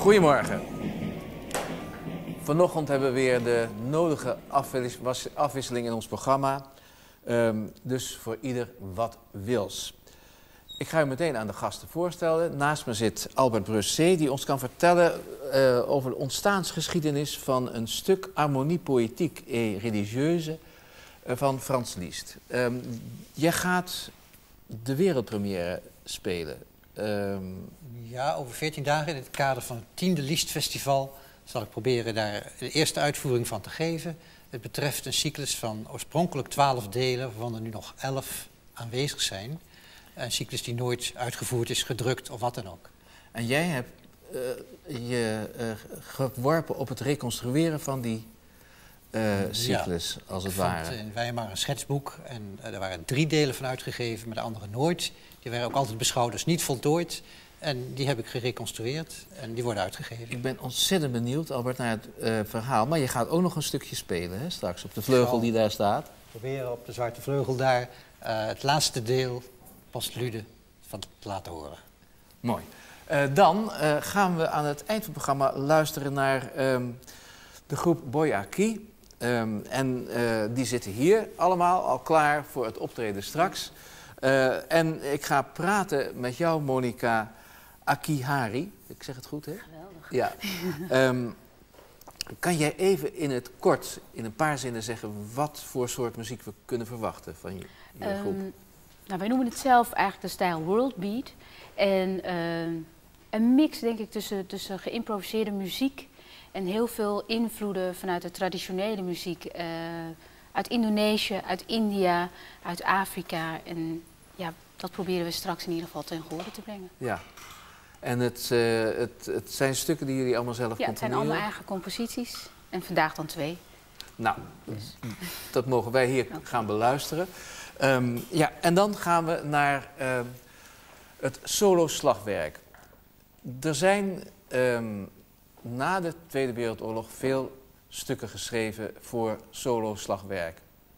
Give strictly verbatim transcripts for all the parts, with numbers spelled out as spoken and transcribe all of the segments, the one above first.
Goedemorgen. Vanochtend hebben we weer de nodige afwis afwisseling in ons programma. Um, dus voor ieder wat wils. Ik ga u meteen aan de gasten voorstellen. Naast me zit Albert Brusset, die ons kan vertellen uh, over de ontstaansgeschiedenis van een stuk harmonie poëtiek et religieuse uh, van Franz Liszt. Um, jij gaat de wereldpremière spelen. Um... Ja, over veertien dagen in het kader van het tiende Liszt-festival zal ik proberen daar de eerste uitvoering van te geven. Het betreft een cyclus van oorspronkelijk twaalf delen, waarvan er nu nog elf aanwezig zijn. Een cyclus die nooit uitgevoerd is, gedrukt of wat dan ook. En jij hebt uh, je uh, geworpen op het reconstrueren van die uh, cyclus, ja, als het ware. In Weimar een schetsboek en uh, er waren drie delen van uitgegeven, maar de andere nooit. Die waren ook altijd beschouwd als niet voltooid. En die heb ik gereconstrueerd en die worden uitgegeven. Ik ben ontzettend benieuwd, Albert, naar het uh, verhaal. Maar je gaat ook nog een stukje spelen, hè, straks, op de vleugel die daar staat. Proberen op de zwarte vleugel daar uh, het laatste deel, postlude, van te laten horen. Mooi. Uh, dan uh, gaan we aan het eind van het programma luisteren naar um, de groep Boyaki. Um, en uh, die zitten hier allemaal al klaar voor het optreden straks. Uh, en ik ga praten met jou, Monica Akihari. Ik zeg het goed, hè? Geweldig. Ja. Um, kan jij even in het kort, in een paar zinnen zeggen wat voor soort muziek we kunnen verwachten van je, je um, groep? Nou, wij noemen het zelf eigenlijk de stijl world beat. En uh, een mix, denk ik, tussen, tussen geïmproviseerde muziek en heel veel invloeden vanuit de traditionele muziek. Uh, uit Indonesië, uit India, uit Afrika. En ja, dat proberen we straks in ieder geval ten gehore te brengen. Ja. En het, uh, het, het zijn stukken die jullie allemaal zelf ja, componeren? Ja, het zijn allemaal eigen composities. En vandaag dan twee. Nou, dus. dat mogen wij hier okay. gaan beluisteren. Um, ja, en dan gaan we naar uh, het solo-slagwerk. Er zijn um, na de Tweede Wereldoorlog veel stukken geschreven voor solo-slagwerk.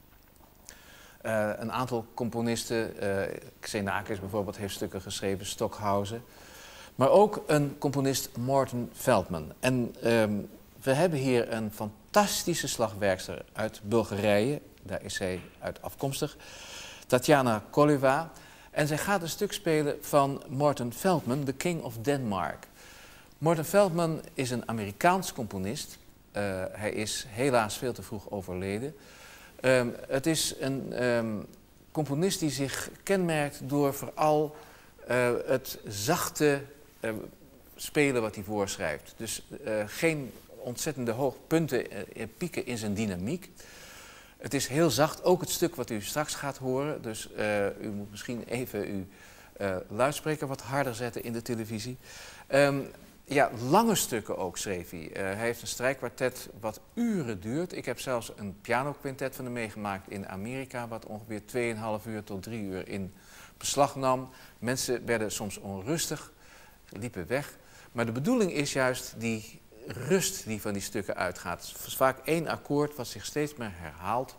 Uh, een aantal componisten, uh, Xenakis bijvoorbeeld, heeft stukken geschreven, Stockhausen. Maar ook een componist, Morton Feldman. En um, we hebben hier een fantastische slagwerkster uit Bulgarije. Daar is zij uit afkomstig. Tatjana Koleva. En zij gaat een stuk spelen van Morton Feldman, The King of Denmark. Morton Feldman is een Amerikaans componist. Uh, hij is helaas veel te vroeg overleden. Um, het is een um, componist die zich kenmerkt door vooral uh, het zachte uh, spelen wat hij voorschrijft. Dus uh, geen ontzettende hoge punten, uh, pieken in zijn dynamiek. Het is heel zacht, ook het stuk wat u straks gaat horen. Dus uh, u moet misschien even uw uh, luidspreker wat harder zetten in de televisie. Um, Ja, lange stukken ook schreef hij. Uh, hij heeft een strijkkwartet wat uren duurt. Ik heb zelfs een pianoquintet van hem meegemaakt in Amerika, wat ongeveer twee komma vijf uur tot drie uur in beslag nam. Mensen werden soms onrustig, liepen weg. Maar de bedoeling is juist die rust die van die stukken uitgaat. Het is vaak één akkoord wat zich steeds meer herhaalt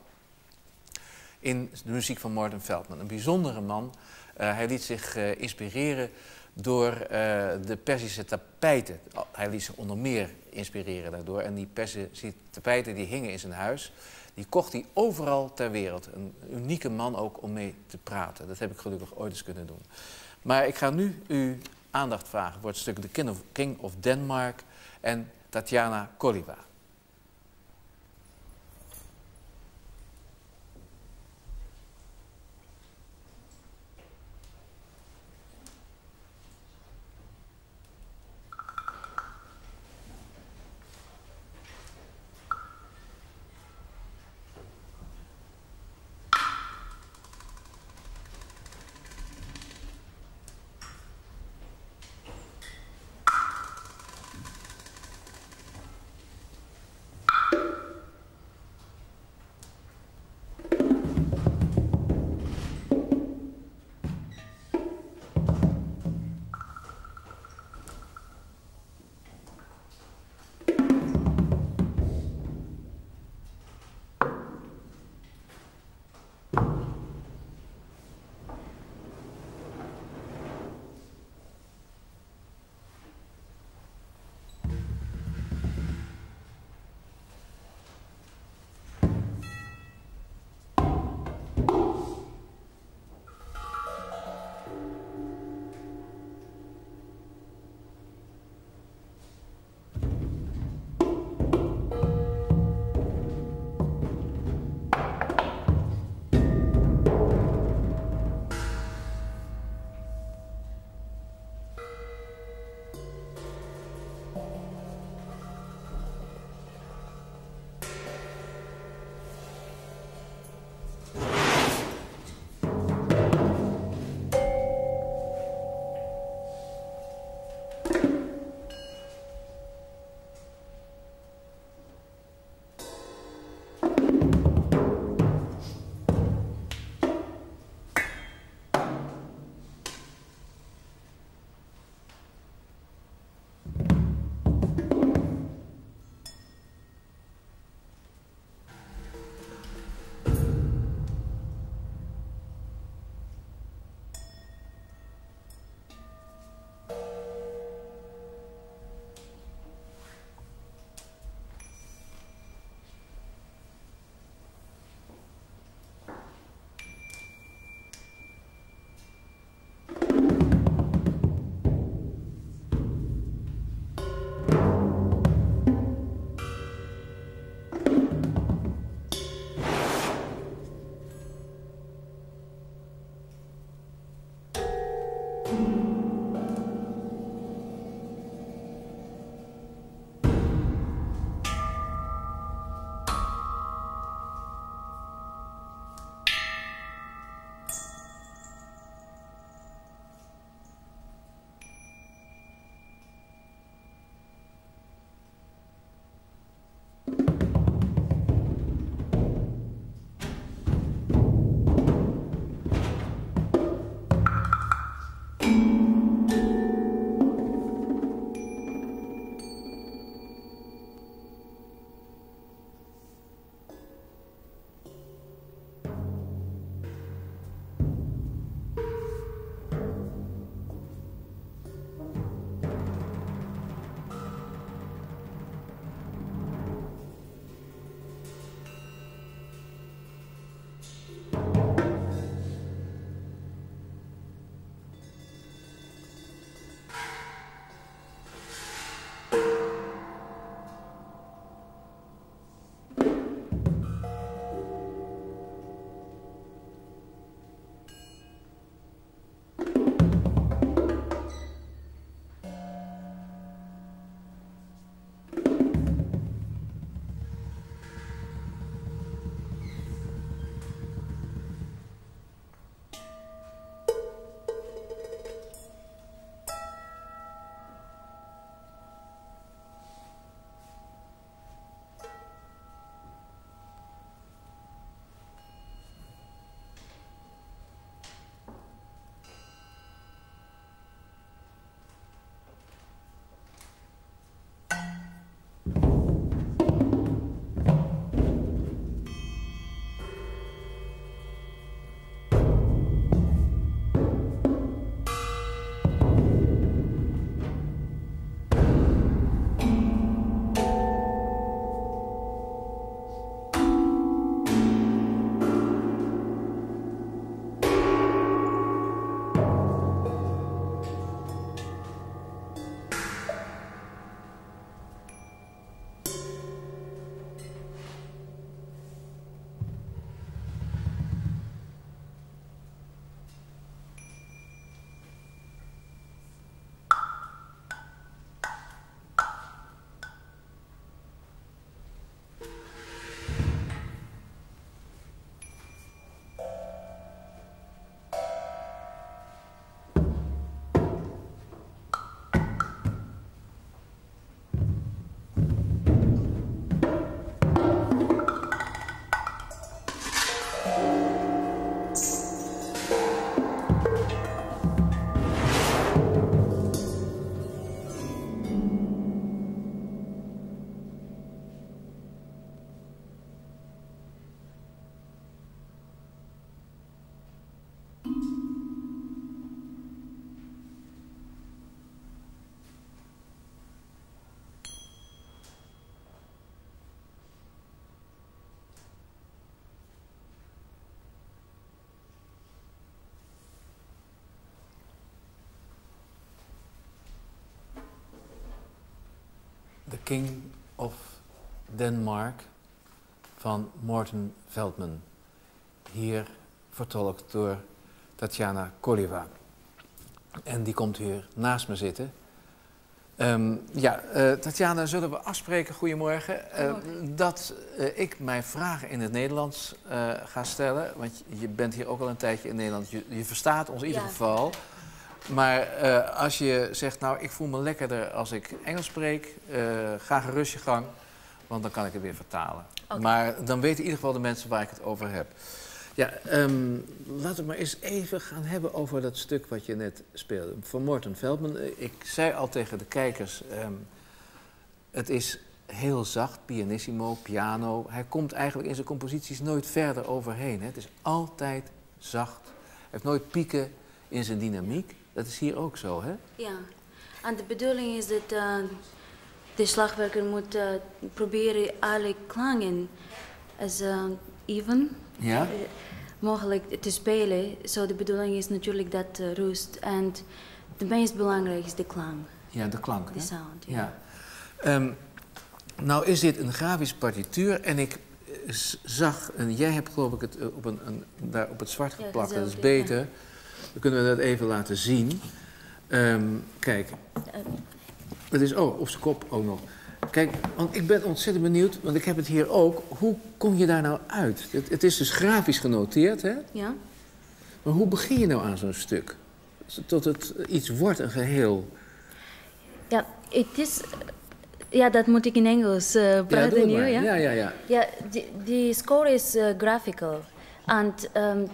in de muziek van Morton Feldman. Een bijzondere man. Uh, hij liet zich uh, inspireren door uh, de Perzische tapijten. Hij liet zich onder meer inspireren daardoor. En die Perzische tapijten die hingen in zijn huis. Die kocht hij overal ter wereld. Een unieke man ook om mee te praten. Dat heb ik gelukkig ooit eens kunnen doen. Maar ik ga nu uw aandacht vragen voor het stuk The King of, King of Denmark en Tatjana Koleva. King of Denmark van Morten Veldman. Hier vertolkt door Tatjana Koleva. En die komt hier naast me zitten. Um, ja, uh, Tatjana, zullen we afspreken, goedemorgen, uh, dat uh, ik mijn vragen in het Nederlands uh, ga stellen. Want je bent hier ook al een tijdje in Nederland, je, je verstaat ons in ieder ja. geval. Maar uh, als je zegt, nou, ik voel me lekkerder als ik Engels spreek, uh, ga gerust je gang, want dan kan ik het weer vertalen. Okay. Maar dan weten in ieder geval de mensen waar ik het over heb. Ja, um, laten we maar eens even gaan hebben over dat stuk wat je net speelde. Van Morten Veldman. Ik zei al tegen de kijkers, um, het is heel zacht, pianissimo, piano. Hij komt eigenlijk in zijn composities nooit verder overheen. Hè. Het is altijd zacht. Hij heeft nooit pieken in zijn dynamiek. Dat is hier ook zo, hè? Ja, en de bedoeling is dat uh, de slagwerker moet uh, proberen alle klangen als uh, even ja? mogelijk te spelen. Zo de bedoeling is natuurlijk dat uh, rust. En het meest belangrijk is de klank. Ja, de klank. De hè? sound, ja. ja. Um, nou is dit een grafische partituur en ik zag, en jij hebt geloof ik het op, een, een, daar op het zwart ja, geplakt, dat is beter. Ja. Dan kunnen we dat even laten zien. Um, kijk, het is oh, op zijn kop ook nog. Kijk, want ik ben ontzettend benieuwd, want ik heb het hier ook. Hoe kom je daar nou uit? Het, het is dus grafisch genoteerd, hè? Ja. Maar hoe begin je nou aan zo'n stuk? Tot het iets wordt, een geheel. Ja, het is... Ja, dat moet ik in Engels uh, praten ja, nu, ja? Ja, ja, ja. Ja, de score is uh, graphical. And um,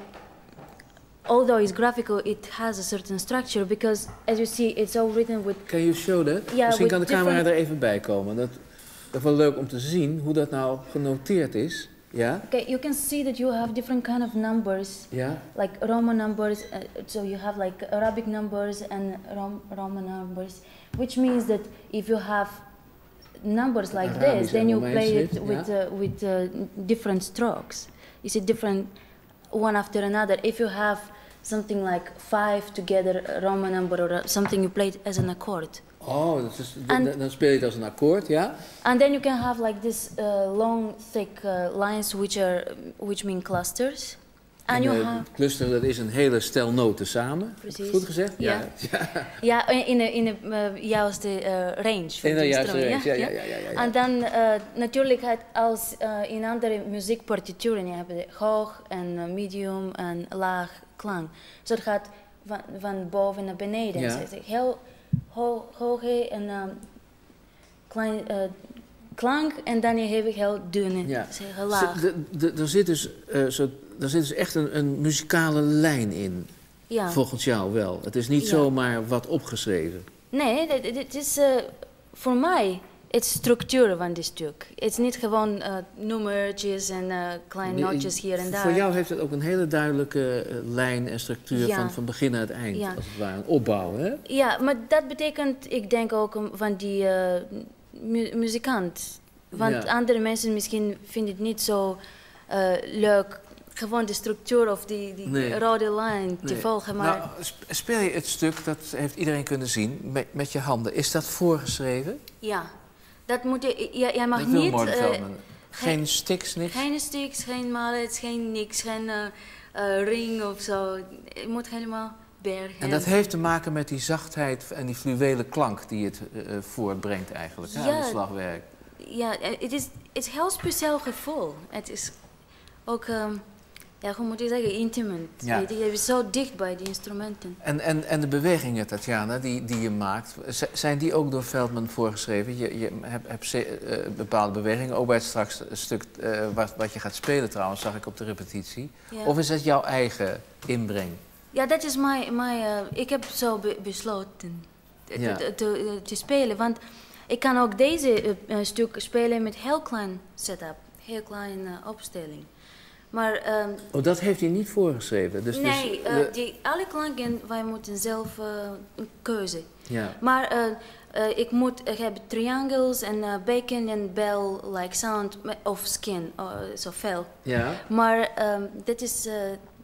although it's graphical, it has a certain structure because, as you see, it's all written with... Can you show that? Yeah, Misschien kan de camera different... er even bij komen. Dat, dat is wel leuk om te zien hoe dat nou genoteerd is. Ja? Okay, you can see that you have different kind of numbers. Yeah. Like Roman numbers, uh, so you have like Arabic numbers and Rom Roman numbers, which means that if you have numbers like Arabisch this, then you Romeins play it schrift, with ja. uh, with uh, different strokes. You see different one after another. If you have something like five together, Roman number or something, you play it as an accord. Oh, dat is, and, dan speel je het als een akkoord, ja? And then you can have like this uh, long, thick uh, lines, which are which mean clusters. And and you you have cluster, dat is een hele stel noten samen. Precies. Goed gezegd? Ja. Ja, ja in de in de uh, juiste uh, range. In de juiste range, ja, ja, ja, ja, ja, ja. En dan uh, natuurlijk het als uh, in andere muziekpartituren, je hebt hoog en uh, medium en laag klank. Zo het gaat van, van boven naar beneden. Ja. Dus het is heel ho hoge en um, klein uh, klank en dan je hebt heel dunne, Ja. dus heel laag. Er zit dus, uh, zo, er zit dus echt een, een muzikale lijn in. Ja. Volgens jou wel. Het is niet Ja. zomaar wat opgeschreven. Nee, het is uh, voor mij het structuur van dit stuk. Het is niet gewoon uh, nummertjes en uh, kleine nootjes hier en daar. Voor jou heeft het ook een hele duidelijke uh, lijn en structuur Ja. van, van begin naar het eind, Ja. als het ware. Een opbouw, hè? Ja, maar dat betekent, ik denk ook um, van die uh, mu muzikant. Want Ja. andere mensen misschien vinden het niet zo uh, leuk, gewoon de structuur of die, die Nee. rode lijn te Nee. volgen. Maar Nou, sp- speel je het stuk, dat heeft iedereen kunnen zien, met, met je handen. Is dat voorgeschreven? ja, dat moet je, ja, jij mag Dat wil niet... Morten uh, Veldman. Geen sticks, niks? Geen sticks, geen mallets, geen niks, geen uh, uh, ring of zo. Je moet helemaal bergen. En dat heeft te maken met die zachtheid en die fluwele klank die het uh, voortbrengt eigenlijk, ja, Ja. het slagwerk. Ja, het is, het is een heel speciaal gevoel. Het is ook, um, ja, hoe moet je zeggen, intimate. Ja. Je, je bent zo dicht bij die instrumenten. En, en, en de bewegingen, Tatjana, die, die je maakt, z- zijn die ook door Veldman voorgeschreven? Je, je hebt, hebt ze- uh, bepaalde bewegingen, ook bij het straks stuk uh, wat, wat je gaat spelen trouwens, zag ik op de repetitie. Ja. Of is het jouw eigen inbreng? Ja, dat is mijn, mijn uh, ik heb zo be besloten te, Ja. te, te, te spelen. Want ik kan ook deze uh, uh, stuk spelen met heel klein setup, heel klein uh, opstelling. Maar um, Oh, dat heeft hij niet voorgeschreven? Dus, nee, dus, uh, de- die, alle klanken, wij moeten zelf uh, een keuze. ja. Maar uh, uh, ik moet, ik heb triangles en uh, bacon en bell-like sound of skin, uh, zo fel. Ja, Maar um, dit is uh,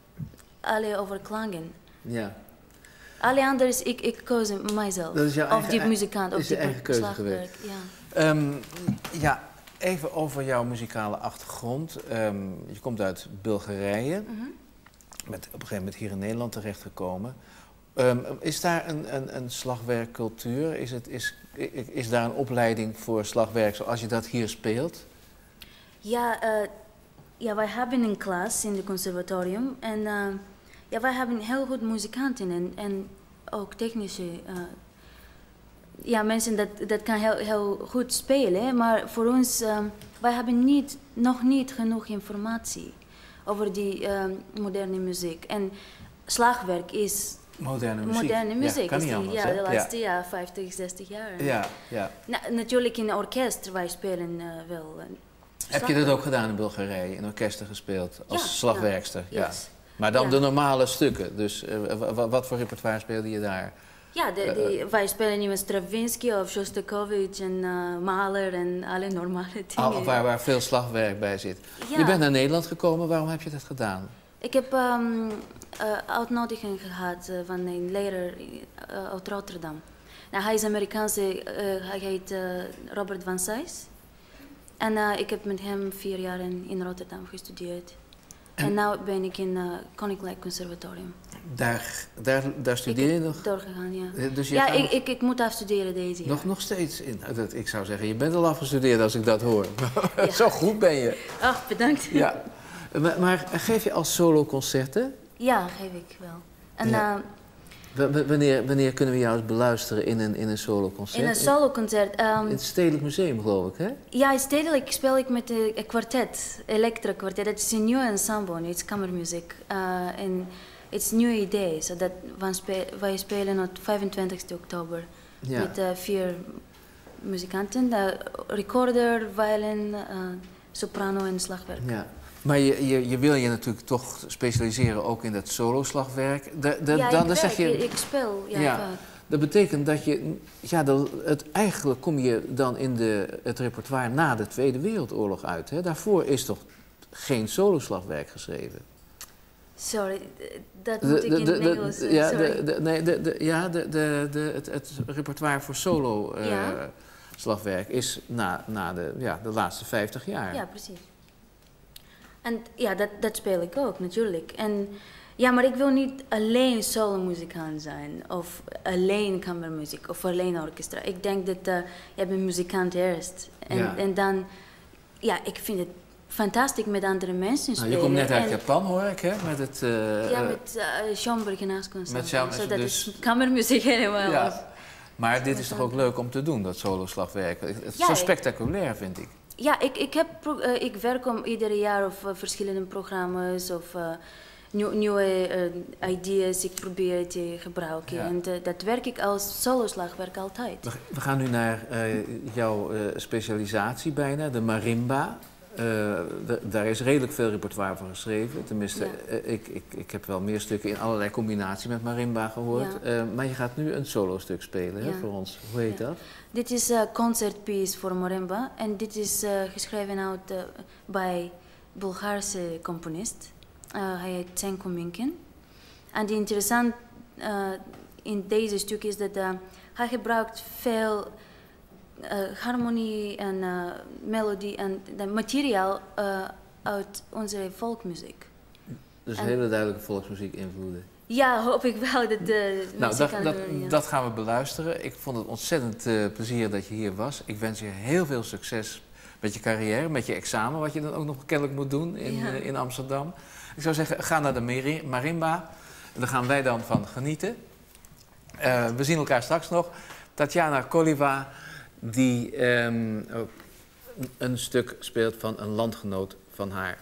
alle over klanken. ja. Alle andere, ik, ik koos mijzelf. Dat is jouw of eigen- die muzikant, is of je die eigen keuze slagwerk. geweest. Ja. Um, ja, even over jouw muzikale achtergrond. Um, je komt uit Bulgarije, Mhm. met op een gegeven moment hier in Nederland terechtgekomen. Um, is daar een, een, een slagwerkcultuur? Is, het, is, is daar een opleiding voor slagwerk zoals je dat hier speelt? Ja, uh, ja, wij hebben een klas in het conservatorium en uh, ja, wij hebben heel goed muzikanten en, en ook technische uh, ja, mensen dat, dat kan heel, heel goed spelen, maar voor ons, uh, wij hebben niet, nog niet genoeg informatie over die uh, moderne muziek. En slagwerk is moderne muziek. Moderne muziek Ja, kan is niet die, anders, ja, hè? de laatste Ja. ja, vijftig, zestig jaar. Ja, ja. Na, natuurlijk in een orkest, wij spelen uh, wel. Uh, Heb je dat ook gedaan in Bulgarije, in orkesten gespeeld, als Ja, slagwerkster? ja, Ja. yes. Maar dan Ja. de normale stukken, dus uh, wat voor repertoire speelde je daar? Ja, de, de, wij spelen nu met Stravinsky of Shostakovich en uh, Mahler en alle normale dingen. Al, waar, waar veel slagwerk bij zit. Ja. Je bent naar Nederland gekomen, waarom heb je dat gedaan? Ik heb um, uh, uitnodiging gehad uh, van een leraar uh, uit Rotterdam. Nou, hij is Amerikaanse, uh, hij heet uh, Robert van Zijs. En uh, ik heb met hem vier jaar in, in Rotterdam gestudeerd. En, en nu ben ik in het uh, Koninklijk Conservatorium. Daar, daar, daar studeer je nog? Doorgegaan, ja. Dus je ja, gaat ik, nog, ik, ik moet afstuderen deze jaar. nog, nog steeds? In, dat, ik zou zeggen, je bent al afgestudeerd als ik dat hoor. Ja. Zo goed ben je. Ach, bedankt. Ja. Maar, maar geef je als soloconcerten? Ja, geef ik wel. En Ja. uh, W- w- wanneer, wanneer kunnen we jou eens beluisteren in een, in een soloconcert? in een soloconcert. Um, In het Stedelijk Museum, geloof ik, hè? Ja, stedelijk speel ik met een kwartet, elektra-kwartet. Het is een nieuw ensemble, het is kamermuziek. Uh, en het is een nieuw idee. So dat wij, spe wij spelen op vijfentwintigste oktober Ja. met uh, vier muzikanten. Uh, recorder, violin, uh, soprano en slagwerk. Ja. Maar je, je, je wil je natuurlijk toch specialiseren ook in dat soloslagwerk. De, de, ja, dan, ik, dan zeg je, werk, ik speel. Ja, Ja. vaak. dat betekent dat je, ja, dat, het, eigenlijk kom je dan in de, het repertoire na de Tweede Wereldoorlog uit. Hè? Daarvoor is toch geen soloslagwerk geschreven? Sorry, dat De- moet ik de- in de- het de- Engels. uh, ja, sorry. de, de, nee, de, de, ja de, de, de, het, het repertoire voor solo eh, Ja. slagwerk is na, na de, ja, de laatste vijftig jaar. Ja, precies. En ja, dat, dat speel ik ook natuurlijk. En ja, maar ik wil niet alleen solo-muzikant zijn of alleen kamermuziek of alleen orkestra. Ik denk dat uh, je bent muzikant eerst. En, Ja. en dan, ja, ik vind het fantastisch met andere mensen Nou, spelen. je komt net uit En- Japan, hoor ik, hè? Met het... eh, Ja, eh, met uh, Schoenberg en Asconcept. Met Schoenberg, Zo, dat dus- is kamermuziek helemaal. ja. Maar dit is toch ook leuk om te doen, dat solo-slagwerk? Het is Ja, zo ik- spectaculair, vind ik. Ja, ik, ik, heb, pro- eh, ik werk om ieder jaar of uh, verschillende programma's of uh, nieuw, nieuwe uh, ideeën ik probeer te gebruiken. Ja. En uh, dat werk ik als solo-slagwerk altijd. We, we gaan nu naar eh, jouw eh, specialisatie bijna, de marimba. Eh, de- daar is redelijk veel repertoire van geschreven. Tenminste, Ja. eh, ik, ik, ik heb wel meer stukken in allerlei combinatie met marimba gehoord. Ja. Eh, maar je gaat nu een solo-stuk spelen, hè, Ja. voor ons. Hoe heet Ja. dat? Dit is een concertpiece voor marimba en dit is uh, geschreven uit, uh, bij Bulgaarse componist. Uh, hij heet Tsenko Minkin. En die interessant uh, in deze stuk is dat uh, hij gebruikt veel uh, harmonie en uh, melodie en de materiaal uh, uit onze volkmuziek. Dus En- hele duidelijke volksmuziek invloeden. Ja, hoop ik wel dat de Nou, mensen dat, kan dat, doen, ja. dat gaan we beluisteren. Ik vond het ontzettend eh, plezier dat je hier was. Ik wens je heel veel succes met je carrière, met je examen, wat je dan ook nog kennelijk moet doen in, Ja. eh, in Amsterdam. Ik zou zeggen, ga naar de mari- marimba. En daar gaan wij dan van genieten. Eh, we zien elkaar straks nog. Tatjana Koliva, die ehm, ook een stuk speelt van een landgenoot van haar.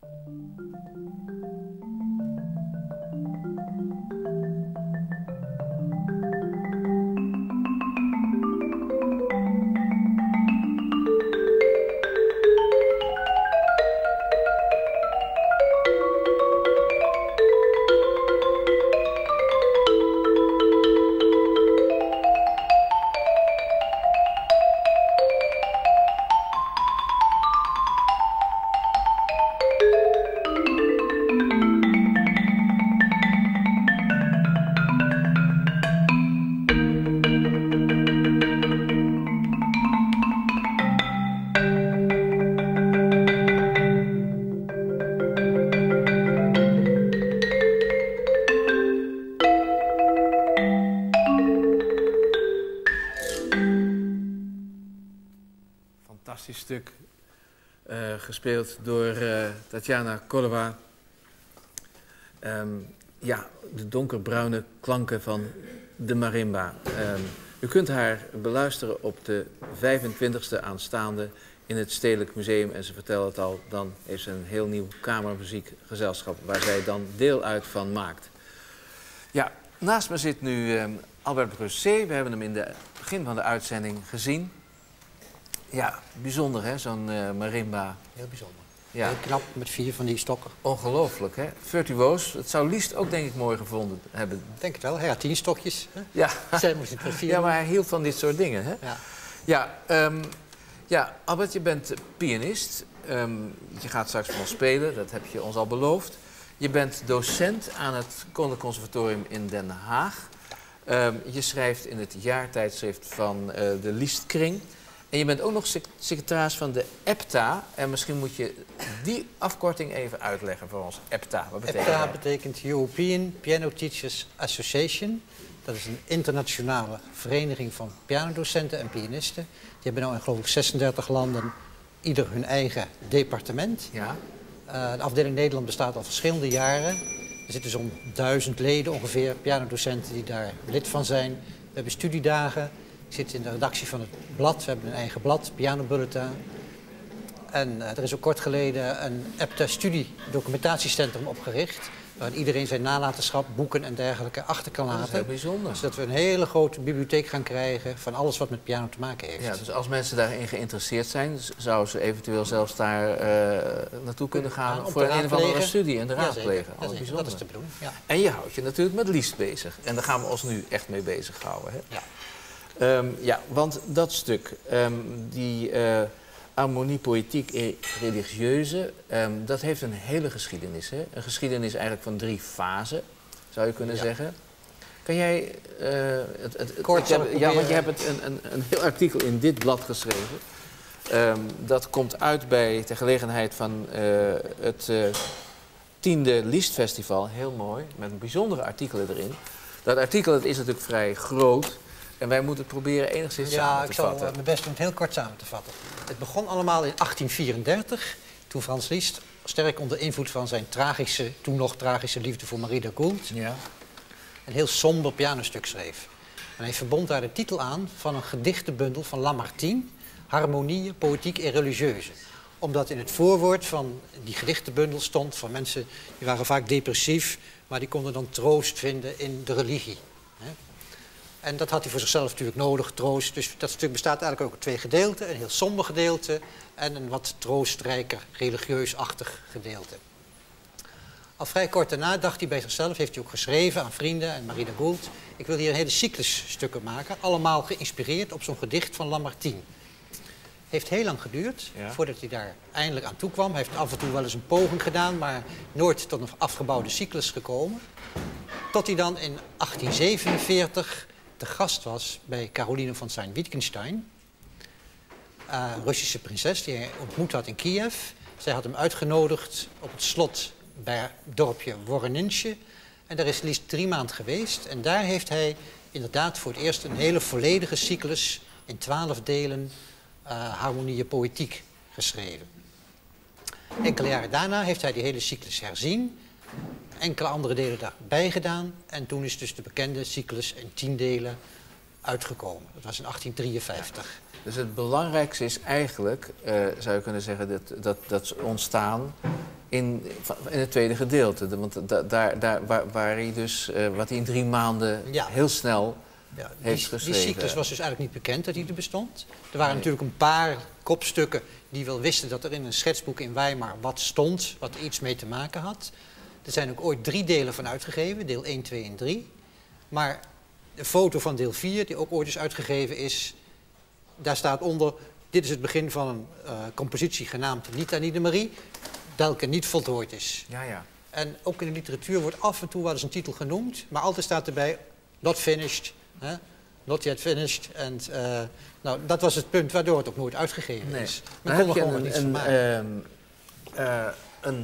Fantastisch stuk, uh, gespeeld door uh, Tatjana Kolewa. Um, ja, de donkerbruine klanken van de marimba. Um, u kunt haar beluisteren op de vijfentwintigste aanstaande in het Stedelijk Museum. En ze vertelde het al, dan heeft ze een heel nieuw kamermuziekgezelschap waar zij dan deel uit van maakt. Ja, naast me zit nu um, Albert Brusset. We hebben hem in het begin van de uitzending gezien. Ja, bijzonder hè, zo'n uh, marimba. Heel bijzonder. Ja. Heel knap met vier van die stokken. Ongelooflijk hè, virtuoos. Het zou Liszt ook denk ik mooi gevonden hebben. Ik denk het wel, hij had tien stokjes. Hè? Ja. Zij moest het met vier. Ja, maar hij hield van dit soort dingen hè. Ja, ja, um, ja Albert, je bent pianist. Um, je gaat straks voor ons spelen, dat heb je ons al beloofd. Je bent docent aan het Koninklijk Conservatorium in Den Haag. Um, je schrijft in het jaartijdschrift van uh, de Lisztkring. En je bent ook nog secretaris van de E P T A. En misschien moet je die afkorting even uitleggen voor ons. E P T A, wat betekent dat? E P T A dat? betekent European Piano Teachers Association. Dat is een internationale vereniging van pianodocenten en pianisten. Die hebben nu in geloof ik zesendertig landen ieder hun eigen departement. Ja. Uh, de afdeling Nederland bestaat al verschillende jaren. Er zitten zo'n duizend leden ongeveer, pianodocenten die daar lid van zijn. We hebben studiedagen. Ik zit in de redactie van het blad. We hebben een eigen blad, Piano Bulletin. En uh, er is ook kort geleden een E P T A-studie-documentatiecentrum opgericht. Waarin iedereen zijn nalatenschap, boeken en dergelijke achter kan laten. Dat is heel bijzonder. Zodat we een hele grote bibliotheek gaan krijgen van alles wat met piano te maken heeft. Ja, dus als mensen daarin geïnteresseerd zijn, zouden ze eventueel zelfs daar uh, naartoe kunnen gaan ja, voor een of andere studie en de ja, raadplegen. Ja, bijzonder. dat is te bedoelen. Ja. En je houdt je natuurlijk met Liszt bezig. En daar gaan we ons nu echt mee bezighouden. Hè? Ja. Um, ja, want dat stuk, um, die uh, harmonie poëtiek en religieuze, um, dat heeft een hele geschiedenis. Hè? Een geschiedenis eigenlijk van drie fasen, zou je kunnen ja. zeggen. Kan jij... Uh, het, het, het, Kort heb, ja, want je hebt het, een, een, een heel artikel in dit blad geschreven. Um, dat komt uit bij, ter gelegenheid van uh, het uh, tiende Lisztfestival. Heel mooi, met bijzondere artikelen erin. Dat artikel dat is natuurlijk vrij groot. En wij moeten het proberen enigszins ja, samen te vatten. Ja, ik zal mijn best doen het heel kort samen te vatten. Het begon allemaal in achttien vierendertig, toen Frans Liszt, sterk onder invloed van zijn tragische, toen nog tragische liefde voor Marie de Gould, ja. een heel somber pianostuk schreef. En hij verbond daar de titel aan van een gedichtenbundel van Lamartine, Harmonieën, poëtiek en religieuze. Omdat in het voorwoord van die gedichtenbundel stond van mensen die waren vaak depressief, maar die konden dan troost vinden in de religie. En dat had hij voor zichzelf natuurlijk nodig, troost. Dus dat stuk bestaat eigenlijk ook uit twee gedeelten. Een heel somber gedeelte en een wat troostrijker, religieus-achtig gedeelte. Al vrij kort daarna dacht hij bij zichzelf, heeft hij ook geschreven aan vrienden en Marie de Gould. Ik wil hier een hele cyclus stukken maken, allemaal geïnspireerd op zo'n gedicht van Lamartine. Heeft heel lang geduurd, ja. voordat hij daar eindelijk aan toe kwam. Hij heeft af en toe wel eens een poging gedaan, maar nooit tot een afgebouwde cyclus gekomen. Tot hij dan in achttien zevenenveertig... de gast was bij Caroline von Sayn-Wittgenstein, uh, een Russische prinses die hij ontmoet had in Kiev. Zij had hem uitgenodigd op het slot bij het dorpje Voronezh. En daar is Liszt drie maanden geweest. En daar heeft hij inderdaad voor het eerst een hele volledige cyclus in twaalf delen uh, harmonieën poëtiek geschreven. Enkele jaren daarna heeft hij die hele cyclus herzien. Enkele andere delen daarbij gedaan. En toen is dus de bekende cyclus in tien delen uitgekomen. Dat was in achttien drieënvijftig. Ja. Dus het belangrijkste is eigenlijk, uh, zou je kunnen zeggen, dat, dat, dat ontstaan in, in het tweede gedeelte. Want da, daar, daar waar, waar hij dus, uh, wat hij in drie maanden Ja. heel snel Ja, heeft die, geschreven. die cyclus was dus eigenlijk niet bekend dat die er bestond. Er waren nee. natuurlijk een paar kopstukken die wel wisten dat er in een schetsboek in Weimar wat stond, wat er iets mee te maken had. Er zijn ook ooit drie delen van uitgegeven, deel één, twee en drie. Maar de foto van deel vier, die ook ooit eens uitgegeven is, daar staat onder: dit is het begin van een uh, compositie genaamd Nita Niedemarie, welke niet voltooid is. Ja, ja. En ook in de literatuur wordt af en toe wel eens een titel genoemd, maar altijd staat erbij not finished, hè? Not yet finished. En uh, nou, dat was het punt waardoor het ook nooit uitgegeven nee. is. Men kon er gewoon een, niets een, van maken. Uh, uh, een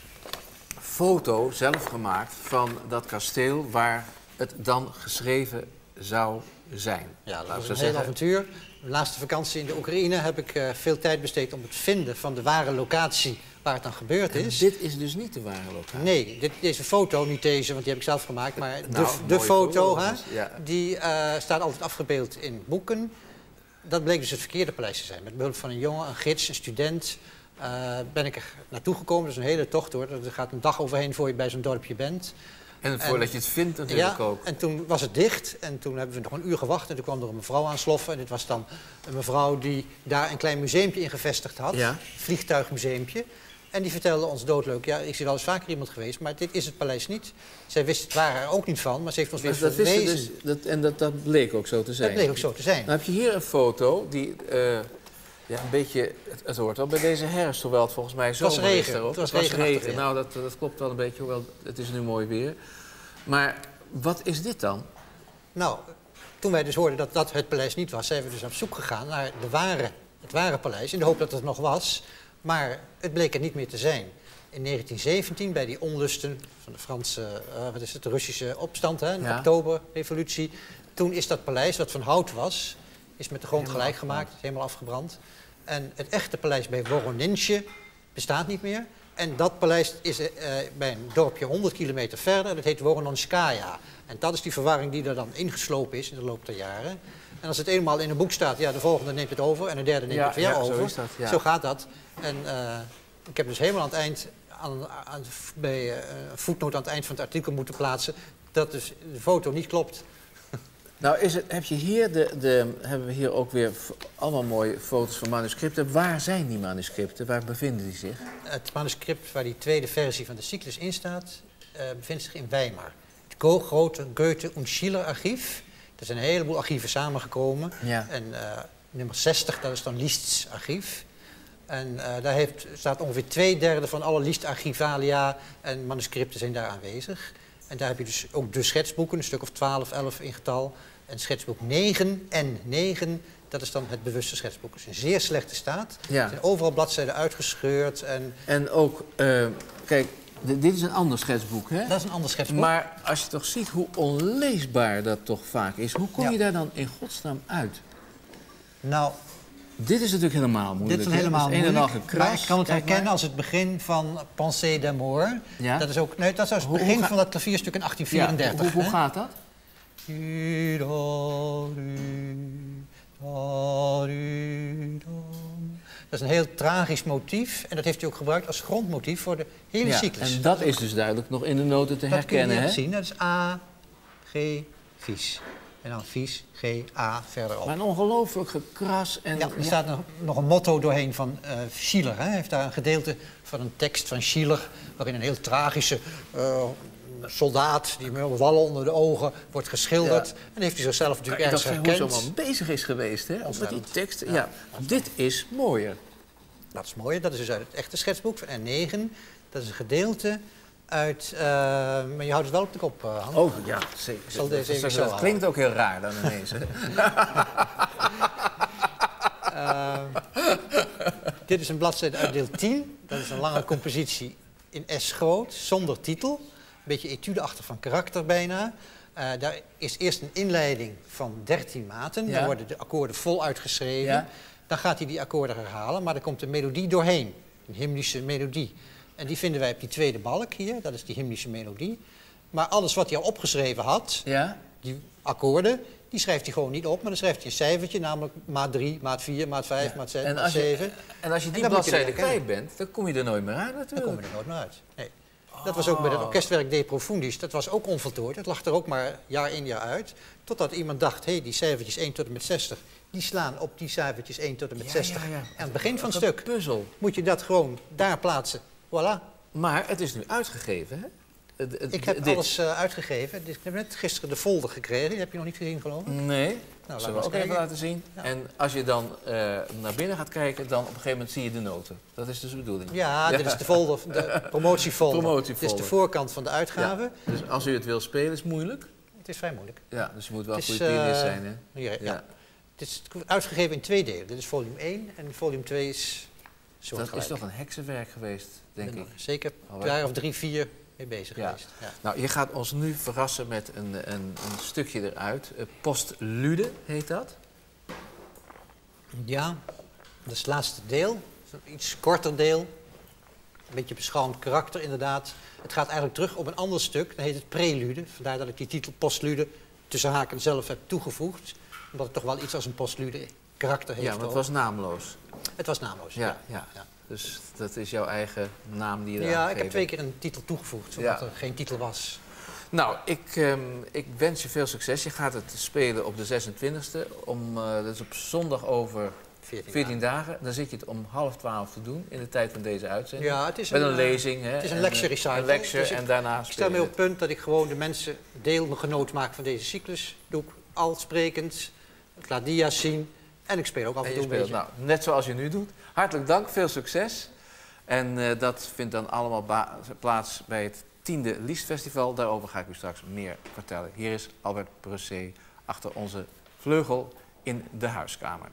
foto zelf gemaakt van dat kasteel waar het dan geschreven zou zijn. Ja, dat Laat was ik een zo heel zeggen. avontuur. De laatste vakantie in de Oekraïne heb ik uh, veel tijd besteed om het vinden van de ware locatie waar het dan gebeurd is. En dit is dus niet de ware locatie? Nee, dit, deze foto, niet deze, want die heb ik zelf gemaakt, maar de, nou, de foto, hè, ja. die uh, staat altijd afgebeeld in boeken. Dat bleek dus het verkeerde paleis te zijn. Met behulp van een jongen, een gids, een student, uh, ben ik er naartoe gekomen. Dat is een hele tocht hoor, er gaat een dag overheen voor je bij zo'n dorpje bent. En voordat en, je het vindt natuurlijk ja, ook. En toen was het dicht en toen hebben we nog een uur gewacht en toen kwam er een mevrouw aansloffen. En dit was dan een mevrouw die daar een klein museumpje in gevestigd had, ja. een vliegtuigmuseumpje. En die vertelde ons doodleuk, ja, ik zie wel eens vaker iemand geweest, maar dit is het paleis niet. Zij wist het waar er ook niet van, maar ze heeft ons weer dat verwezen. Dus, dat, en dat, dat bleek ook zo te zijn. Dat bleek ook zo te zijn. Nou heb je hier een foto die uh, ja, een beetje, het, het hoort wel bij deze herfst, hoewel het volgens mij zomer het was regen. is erop. Het was, het was regen. regen. Ja. Nou, dat, dat klopt wel een beetje, hoewel het is nu mooi weer. Maar wat is dit dan? Nou, toen wij dus hoorden dat dat het paleis niet was, zijn we dus op zoek gegaan naar de ware, het ware paleis, in de hoop dat het nog was. Maar het bleek er niet meer te zijn. In negentien zeventien, bij die onlusten van de Franse, uh, wat is het, de Russische opstand, hè, de ja. Oktoberrevolutie. Toen is dat paleis, wat van hout was, is met de grond helemaal gelijk gemaakt, is helemaal afgebrand. En het echte paleis bij Voronezh bestaat niet meer. En dat paleis is uh, bij een dorpje honderd kilometer verder, dat heet Voronezhskaya. En dat is die verwarring die er dan ingeslopen is in de loop der jaren. En als het eenmaal in een boek staat, ja, de volgende neemt het over en de derde neemt ja, het weer ja, over. Zo, is dat, ja. Zo gaat dat. En uh, ik heb dus helemaal aan het eind, aan, aan, bij uh, een voetnoot aan het eind van het artikel moeten plaatsen, dat dus de foto niet klopt. Nou, is het, heb je hier de, de, hebben we hier ook weer allemaal mooie foto's van manuscripten. Waar zijn die manuscripten? Waar bevinden die zich? Het manuscript waar die tweede versie van de cyclus in staat, uh, bevindt zich in Weimar. Het grote Goethe- und Schiller-archief. Er zijn een heleboel archieven samengekomen. Ja. En uh, nummer zestig, dat is dan Liszt's archief. En uh, daar heeft, staat ongeveer twee derde van alle Liszt-archivalia en manuscripten zijn daar aanwezig. En daar heb je dus ook de schetsboeken, een stuk of twaalf, elf in getal. En schetsboek negen en negen, dat is dan het bewuste schetsboek. Het is in zeer slechte staat. Ja. Er zijn overal bladzijden uitgescheurd. En, en ook, uh, kijk, dit is een ander schetsboek, hè? Dat is een ander schetsboek. Maar als je toch ziet hoe onleesbaar dat toch vaak is, hoe kom je ja. daar dan in godsnaam uit? Nou, dit is natuurlijk helemaal moeilijk. Dit is helemaal moeilijk. moeilijk, Gekras, maar ik kan het herkennen als het begin van Pensée d'amour. Ja? Dat is ook, nee, dat is het hoe, begin hoe van dat klavierstuk in achttien vierendertig. Ja, hoe, hoe gaat dat? Dat is een heel tragisch motief en dat heeft hij ook gebruikt als grondmotief voor de hele ja, cyclus. En dat is dus duidelijk nog in de noten te dat herkennen, kun je hè? zien, dat is A, G, vies. En dan vies, G, A, verderop. Maar een ongelooflijk gekras. En, ja, er ja. staat nog, nog een motto doorheen van uh, Schiller. Hij heeft daar een gedeelte van een tekst van Schiller, waarin een heel tragische uh, soldaat die met wallen onder de ogen wordt geschilderd. Ja. En heeft hij zichzelf natuurlijk ergens herkend. Ik dacht hoe ze allemaal bezig is geweest, hè? Of met die tekst. Ja. ja, dit is mooier. Dat is mooier. Dat is dus uit het echte schetsboek van N negen. Dat is een gedeelte uit... Uh, maar je houdt het wel op de kop, uh, Hans. Oh, ja, zeker. Zal deze even dat zo dat klinkt ook heel raar dan ineens, hè? uh, dit is een bladzijde uit deel tien. Dat is een lange compositie in S groot, zonder titel. Een beetje etudeachtig van karakter bijna. Uh, daar is eerst een inleiding van dertien maten. Ja. Dan worden de akkoorden vol uitgeschreven. Ja. Dan gaat hij die akkoorden herhalen, maar er komt een melodie doorheen. Een hymnische melodie. En die vinden wij op die tweede balk hier. Dat is die hymnische melodie. Maar alles wat hij al opgeschreven had, ja. die akkoorden, Die schrijft hij gewoon niet op, maar dan schrijft hij een cijfertje, namelijk maat drie, maat vier, maat vijf, Ja. maat zes, En maat als je- zeven. En als je die En dan moet je bladzijde leren kennen. kwijt bent, dan kom je er nooit meer uit Dan natuurlijk. kom je er nooit meer uit. Nee. Dat was ook met het orkestwerk De Profundis, dat was ook onvoltooid. Dat lag er ook maar jaar in jaar uit. Totdat iemand dacht, hé, hey, die cijfertjes één tot en met zestig... die slaan op die cijfertjes één tot en met Ja, zestig. ja, ja. Aan het begin van het Een stuk puzzel. moet je dat gewoon daar plaatsen. Voilà. Maar het is nu uitgegeven, hè? Het- het- Ik heb dit. alles uh, uitgegeven. Ik heb net gisteren de folder gekregen. Die heb je nog niet gezien, geloof ik. Nee. Nou, Zullen laat we maar ook eens even kijken. laten zien? Ja. En als je dan uh, naar binnen gaat kijken, dan op een gegeven moment zie je de noten. Dat is dus de bedoeling. Ja, dit is de folder, de promotiefolder. Promotiefolder. Dit is de voorkant van de uitgave. Ja. Dus als u het wil spelen, is het moeilijk. Het is vrij moeilijk. Ja, dus je moet wel Het een is, goede pianist uh, zijn, hè? Hier, ja. Ja. Het is uitgegeven in twee delen. Dit is volume één en volume twee is Dat soortgelijk. is toch een heksenwerk geweest, denk ben ik. er zeker Al een jaar of drie, vier mee bezig Ja. geweest. Ja. Nou, je gaat ons nu verrassen met een, een, een stukje eruit. Uh, Postlude heet dat. Ja, dat is het laatste deel. Een iets korter deel. Een beetje beschouwend karakter, inderdaad. Het gaat eigenlijk terug op een ander stuk. Dat heet het Prelude. Vandaar dat ik die titel Postlude tussen haken zelf heb toegevoegd. Omdat het toch wel iets als een postlude karakter heeft. Ja, maar het ook. was naamloos. Het was naamloos. Ja, ja. ja. Dus dat is jouw eigen naam die je eraan Ja, ik gegeven heb twee keer een titel toegevoegd, zodat Ja. er geen titel was. Nou, ik, ehm, ik wens je veel succes. Je gaat het spelen op de zesentwintigste. Om, uh, dat is op zondag over veertien, veertien dagen. Dan zit je het om half twaalf te doen in de tijd van deze uitzending. Ja, het is Met een, een, lezing. Hè, het is een en, lecture uh, recital. Een lecture Dus ik- en daarna Ik stel me op spelen. het punt dat ik gewoon de mensen deelgenoot maak van deze cyclus. Doe ik al sprekend, ik laat dia's zien en ik speel ook af en En toe je een speelt, beetje. nou, net zoals je nu doet. Hartelijk dank, veel succes. En uh, dat vindt dan allemaal ba- plaats bij het tiende Liedfestival. Daarover ga ik u straks meer vertellen. Hier is Albert Bressé achter onze vleugel in de huiskamer.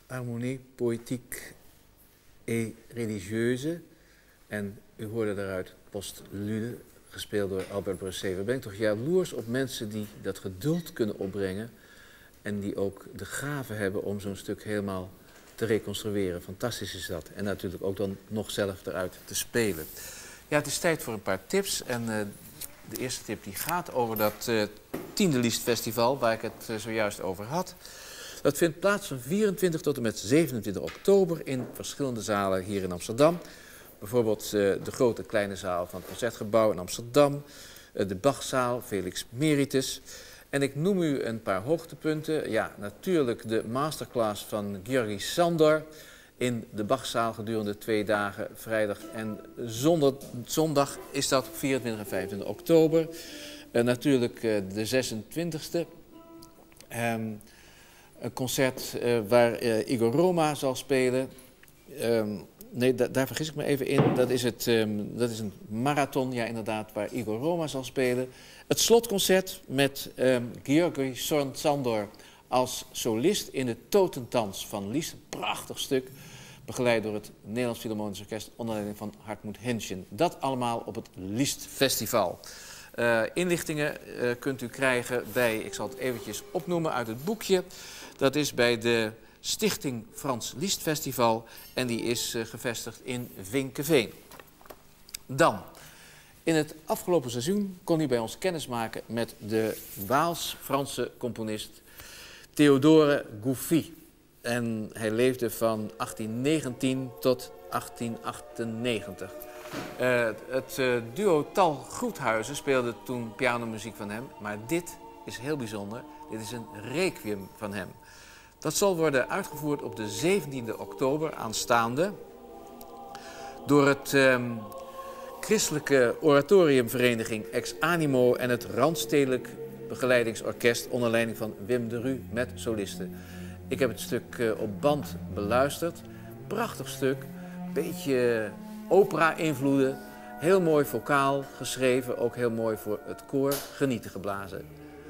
Harmonie poétique et religieuse. En u hoorde daaruit Postlude, gespeeld door Albert Bresset. We ben toch jaloers op mensen die dat geduld kunnen opbrengen en die ook de gave hebben om zo'n stuk helemaal te reconstrueren. Fantastisch is dat. En natuurlijk ook dan nog zelf eruit te spelen. Ja, het is tijd voor een paar tips. En uh, de eerste tip die gaat over dat uh, tiende Liedfestival, waar ik het uh, zojuist over had. Dat vindt plaats van vierentwintig tot en met zevenentwintig oktober in verschillende zalen hier in Amsterdam. Bijvoorbeeld uh, de grote kleine zaal van het Concertgebouw in Amsterdam, uh, de Bachzaal, Felix Meritis. En ik noem u een paar hoogtepunten. Ja, natuurlijk de masterclass van György Sándor in de Bachzaal gedurende twee dagen, vrijdag en zondag, zondag is dat vierentwintig en vijfentwintig oktober. Uh, natuurlijk uh, de zesentwintigste. Um, een concert uh, waar uh, Igor Roma zal spelen. Um, nee, da daar vergis ik me even in. Dat is, het, um, dat is een marathon, ja inderdaad, waar Igor Roma zal spelen. Het slotconcert met um, György Sándor als solist in de Totentans van Liszt. Een prachtig stuk, begeleid door het Nederlands Philharmonisch Orkest onder leiding van Hartmut Henschen. Dat allemaal op het Liszt Festival. Uh, inlichtingen uh, kunt u krijgen bij, ik zal het eventjes opnoemen uit het boekje. Dat is bij de Stichting Frans Liszt Festival en die is uh, gevestigd in Vinkeveen. Dan, in het afgelopen seizoen kon u bij ons kennis maken met de Waals-Franse componist Théodore Gouffy. En hij leefde van achttien negentien tot achttien achtennegentig. Uh, het uh, duo Tal Groethuizen speelde toen pianomuziek van hem, maar dit is heel bijzonder. Dit is een requiem van hem. Dat zal worden uitgevoerd op de zeventiende oktober aanstaande door het um, Christelijke Oratoriumvereniging Ex Animo en het Randstedelijk Begeleidingsorkest onder leiding van Wim de Roo met solisten. Ik heb het stuk uh, op band beluisterd. Prachtig stuk, beetje opera-invloeden, heel mooi vocaal geschreven, ook heel mooi voor het koor, genieten geblazen.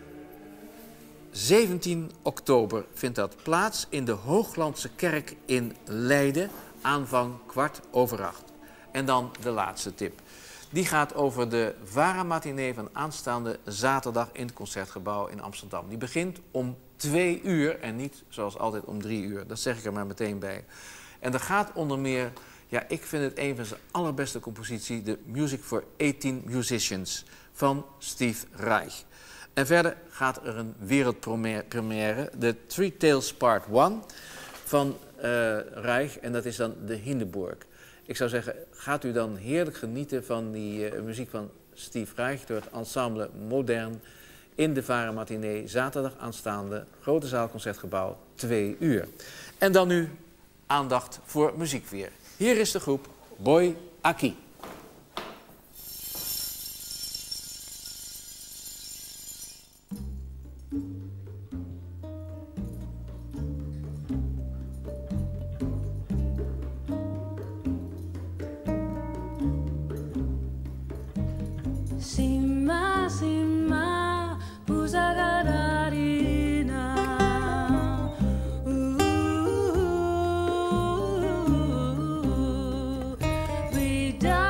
zeventien oktober vindt dat plaats in de Hooglandse Kerk in Leiden, aanvang kwart over acht. En dan de laatste tip. Die gaat over de Vara-matinee van aanstaande zaterdag in het Concertgebouw in Amsterdam. Die begint om twee uur en niet zoals altijd om drie uur. Dat zeg ik er maar meteen bij. En er gaat onder meer, ja, ik vind het een van zijn allerbeste compositie, de Music for achttien Musicians van Steve Reich. En verder gaat er een wereldpremière, de Three Tales Part één van uh, Reich, en dat is dan de Hindenburg. Ik zou zeggen, gaat u dan heerlijk genieten van die uh, muziek van Steve Reich door het ensemble Modern in de Vara Matinee, zaterdag aanstaande, Grote Zaal Concertgebouw, twee uur. En dan nu aandacht voor muziek weer. Hier is de groep Boy Aki. Sima, sima, pusagararina. Ooh, we die.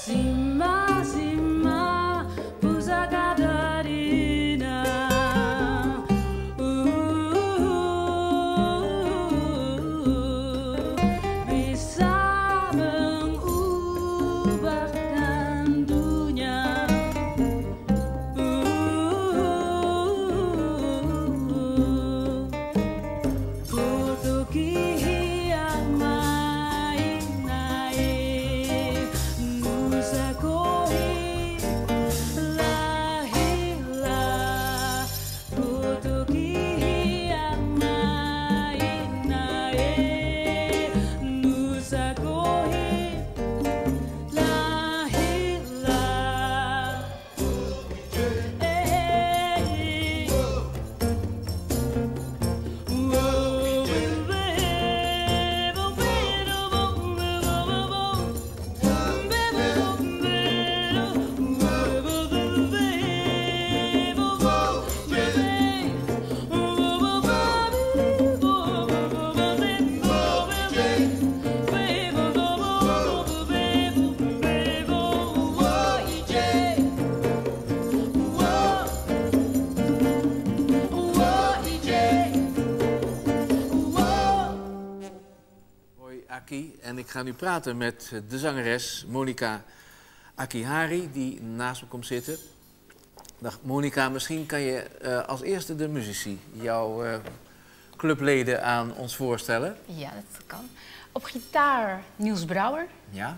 Zima, zima, Pusa Catarina. Bersama ubah dan dunia. En ik ga nu praten met de zangeres Monica Akihari, die naast me komt zitten. Dag Monica, misschien kan je uh, als eerste de muzici, jouw uh, clubleden, aan ons voorstellen. Ja, dat kan. Op gitaar Niels Brouwer. Ja.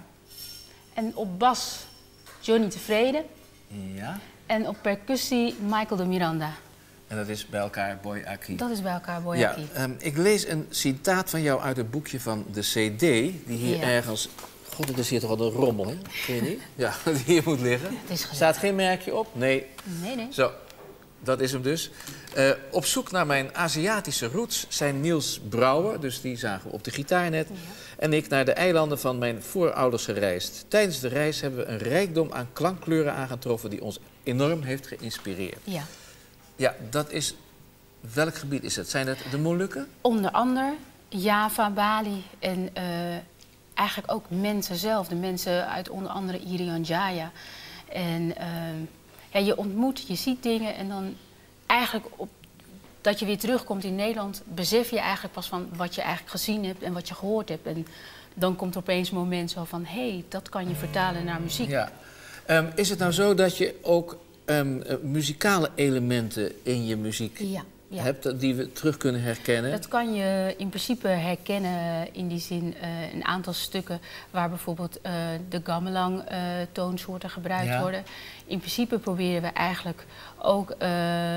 En op bas Johnny Tevreden. Ja. En op percussie Michael de Miranda. En dat is bij elkaar Boy Aki. Dat is bij elkaar Boy ja, Aki. Um, ik lees een citaat van jou uit het boekje van de C D, die hier ja. ergens... God, dit is hier toch al een rommel, hè? Ken je niet? Ja, die hier moet liggen. Het is gezellig. Staat geen merkje op? Nee. Nee, nee. Zo, dat is hem dus. Uh, op zoek naar mijn Aziatische roots zijn Niels Brouwer, dus die zagen we op de gitaar net, ja. en ik naar de eilanden van mijn voorouders gereisd. Tijdens de reis hebben we een rijkdom aan klankkleuren aangetroffen die ons enorm heeft geïnspireerd. Ja. Ja, dat is... Welk gebied is het? Zijn het de Molukken? Onder andere Java, Bali en uh, eigenlijk ook mensen zelf. De mensen uit onder andere Irian Jaya. En uh, ja, je ontmoet, je ziet dingen en dan eigenlijk op dat je weer terugkomt in Nederland, besef je eigenlijk pas van wat je eigenlijk gezien hebt en wat je gehoord hebt. En dan komt er opeens een moment zo van, hé, hey, dat kan je vertalen naar muziek. Ja. Um, is het nou zo dat je ook um, uh, muzikale elementen in je muziek ja, ja. hebt die we terug kunnen herkennen? Dat kan je in principe herkennen in die zin uh, een aantal stukken waar bijvoorbeeld uh, de gamelan uh, toonsoorten gebruikt ja. worden. In principe proberen we eigenlijk ook, uh,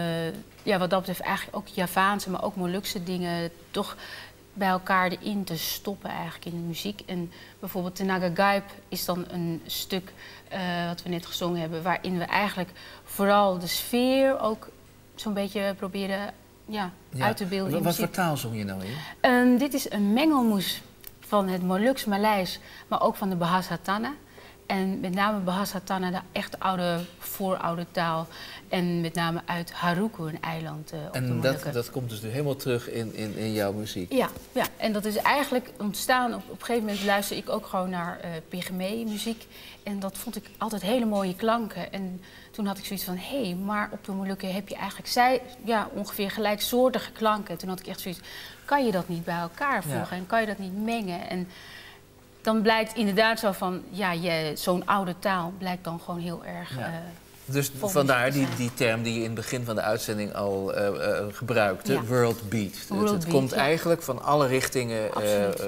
ja, wat dat betreft eigenlijk ook Javaanse, maar ook Molukse dingen toch bij elkaar erin te stoppen eigenlijk in de muziek. En bijvoorbeeld de Naga Gaib is dan een stuk uh, wat we net gezongen hebben, waarin we eigenlijk vooral de sfeer ook zo'n beetje proberen ja, ja. uit te beelden. Wat, in wat voor taal zong je nou in? Um, dit is een mengelmoes van het Moluks, Maleis, maar ook van de Bahasa Tanah. En met name Bahasa Tanah, de echt oude, vooroude taal. En met name uit Haruku, een eiland uh, op en de Molukken. En dat, dat komt dus helemaal terug in, in, in jouw muziek? Ja, ja, en dat is eigenlijk ontstaan. Op, op een gegeven moment luister ik ook gewoon naar uh, pygmee-muziek. En dat vond ik altijd hele mooie klanken. En toen had ik zoiets van, hé, hey, maar op de Molukken heb je eigenlijk zij, ja, ongeveer gelijksoortige klanken. En toen had ik echt zoiets, kan je dat niet bij elkaar voegen? Ja. En kan je dat niet mengen? En dan blijkt inderdaad zo van, ja, zo'n oude taal blijkt dan gewoon heel erg... Ja. Uh, dus vandaar die, die term die je in het begin van de uitzending al uh, uh, gebruikte, ja. world beat. World het het beat, komt ja. eigenlijk van alle richtingen, uh, uh,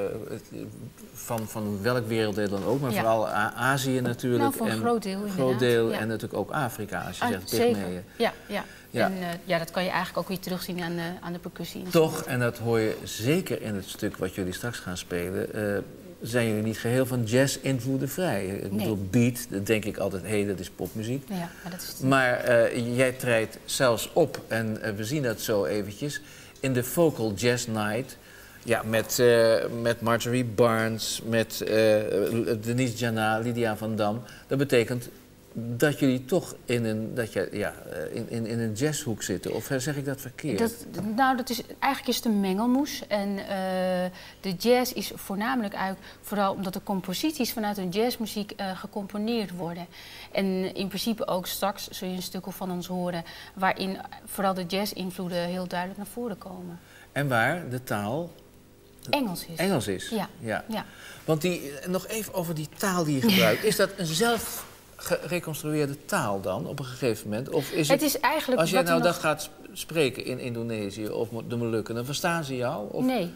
van, van welk werelddeel dan ook, maar ja. vooral Azië natuurlijk. Nou, voor een en groot deel inderdaad. groot deel, ja. en natuurlijk ook Afrika, als je ah, zegt zeker. pygmeeën. Ja, ja. Ja. En uh, ja, dat kan je eigenlijk ook weer terugzien aan de, aan de percussie. Toch, en dat hoor je zeker in het stuk wat jullie straks gaan spelen, uh, zijn jullie niet geheel van jazz-invloeden vrij. Ik nee. bedoel, beat, dat denk ik altijd, hé, hey, dat is popmuziek. Ja, maar dat is het. Maar uh, jij treedt zelfs op, en uh, we zien dat zo eventjes, in de Vocal Jazz Night. Ja, met, uh, met Marjorie Barnes, met uh, Denise Jana, Lydia van Dam. Dat betekent dat jullie toch in een, dat je, ja, in, in, in een jazzhoek zitten? Of zeg ik dat verkeerd? Dat, nou, dat is, eigenlijk is het een mengelmoes. En uh, de jazz is voornamelijk uit, vooral omdat de composities vanuit een jazzmuziek uh, gecomponeerd worden. En in principe ook straks zul je een stuk van ons horen waarin vooral de jazz-invloeden heel duidelijk naar voren komen. En waar de taal Engels is. Engels is. Ja. Ja. Ja. Want die, nog even over die taal die je gebruikt. Is dat een zelf gereconstrueerde taal dan op een gegeven moment? Of is het, Het is eigenlijk als jij wat er nou dat nog- gaat sp- spreken in Indonesië of de Molukken, dan verstaan ze jou? Of? Nee.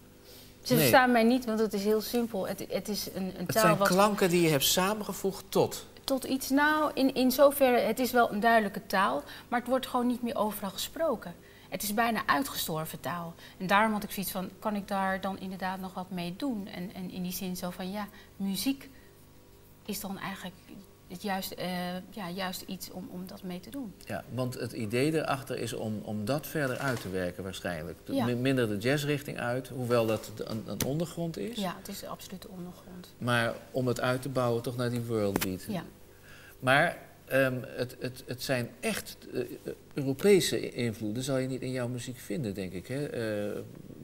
Ze Nee. verstaan mij niet, want het is heel simpel. Het, het is een, een Het taal zijn wat klanken die je hebt samengevoegd tot. tot iets... Nou, in, in zoverre, het is wel een duidelijke taal, maar het wordt gewoon niet meer overal gesproken. Het is bijna uitgestorven taal. En daarom had ik zoiets van, kan ik daar dan inderdaad nog wat mee doen? En, en in die zin zo van, ja, muziek is dan eigenlijk het juist, uh, ja, juist iets om, om dat mee te doen. Ja, want het idee erachter is om, om dat verder uit te werken waarschijnlijk. Ja. Mi- Minder de jazzrichting uit, hoewel dat de- een, een ondergrond is. Ja, het is absoluut de ondergrond. Maar om het uit te bouwen toch naar die worldbeat. Ja. Maar ehm, het, het, het zijn echt eh, Europese invloeden, zal je niet in jouw muziek vinden, denk ik. Hè? Eh,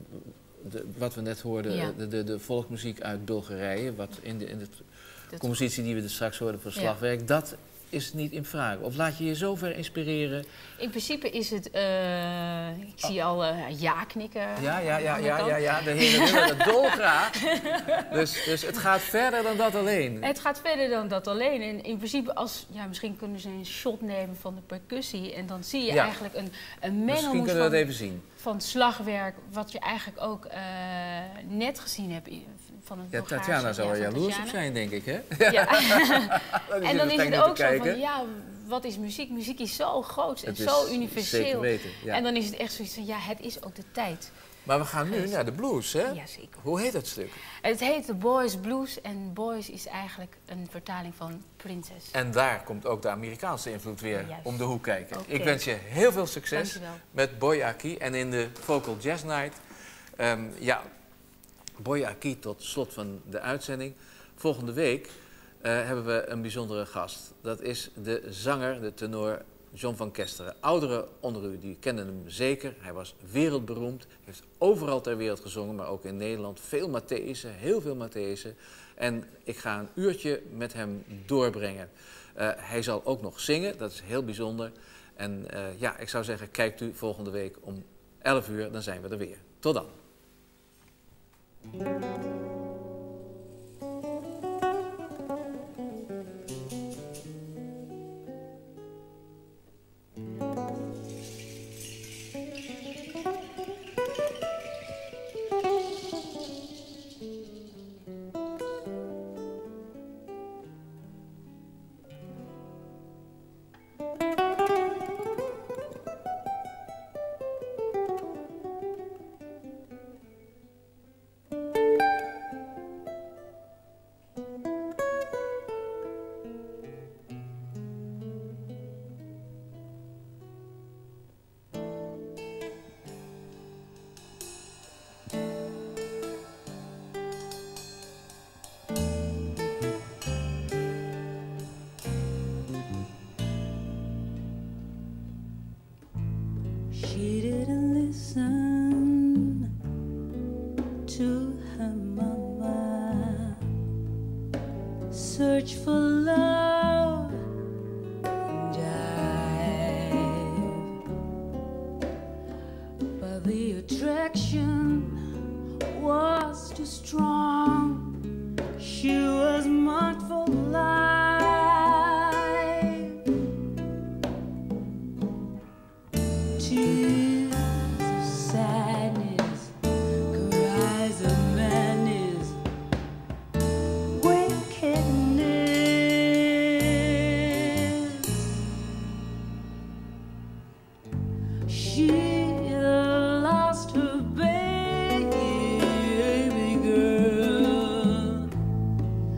de, wat we net hoorden, Ja. de, de, de volkmuziek uit Bulgarije, wat in de, in de Dat- compositie die we dus straks hoorden voor Ja. slagwerk, dat is niet in vraag. Of laat je je zo ver inspireren? In principe is het, uh, ik zie al uh, ja knikken. Ja, ja, ja, aan de ja, kant. ja, ja. De heren willen het dolgraag. Dus, dus het gaat verder dan dat alleen. Het gaat verder dan dat alleen. En in principe, als, ja, misschien kunnen ze een shot nemen van de percussie. En dan zie je Ja. eigenlijk een, een Misschien mengelmoes kunnen we van, dat even zien. van slagwerk. Wat je eigenlijk ook uh, net gezien hebt i- van het Ja, Bulgaarse. Tatjana zou er ja, van jaloers op Tatjana. zijn, denk ik, hè? Ja. Die En dan zit is er het te ook zo kijken. van, ja, wat is muziek? Muziek is zo groot en Het is zo universeel. zeker weten, ja. En dan is het echt zoiets van, ja, het is ook de tijd. Maar we gaan nu naar de blues, hè? Jazeker. Hoe heet dat stuk? Het heet The Boys Blues en Boys is eigenlijk een vertaling van Princess. En daar komt ook de Amerikaanse invloed weer Juist. om de hoek kijken. Oké. Ik wens je heel veel succes Dankjewel. met Boy Aki en in de Vocal Jazz Night. Ehm, ja, Boy Aki tot slot van de uitzending. Volgende week eh, hebben we een bijzondere gast. Dat is de zanger, de tenor John van Kesteren. Ouderen onder u, die kennen hem zeker. Hij was wereldberoemd, heeft overal ter wereld gezongen, maar ook in Nederland. Veel Matthäusen, heel veel Matthäusen. En ik ga een uurtje met hem doorbrengen. Uh, hij zal ook nog zingen, dat is heel bijzonder. En uh, ja, ik zou zeggen, kijkt u volgende week om elf uur, dan zijn we er weer. Tot dan. She didn't listen to her mama. Search for love and dive, but the attraction was too strong. She was marked for life. Tears of sadness, cries of madness, wickedness. She lost her baby girl.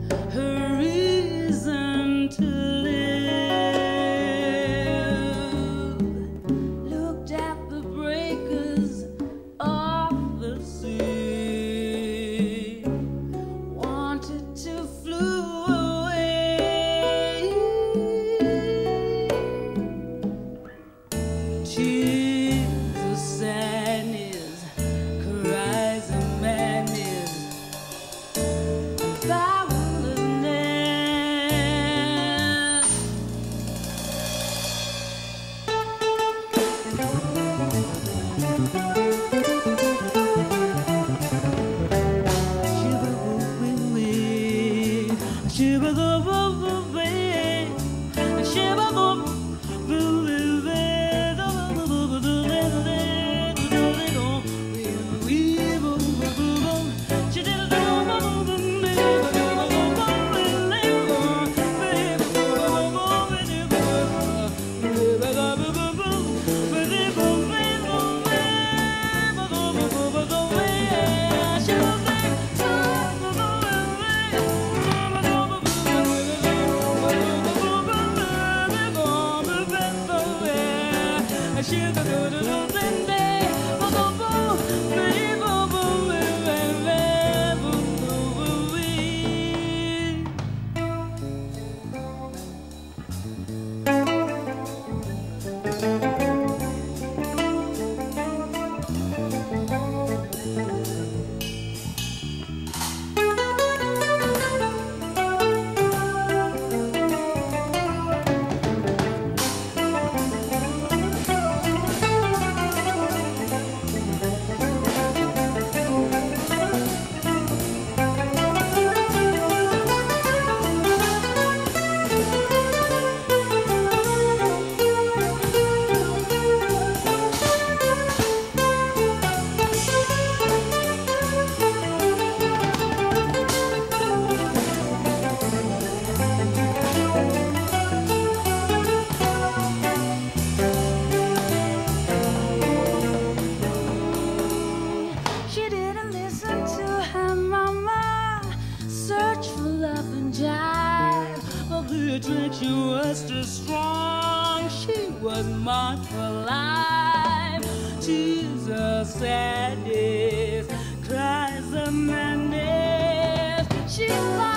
attraction was too strong. She was marked for life. Tears of sadness, cries of madness. She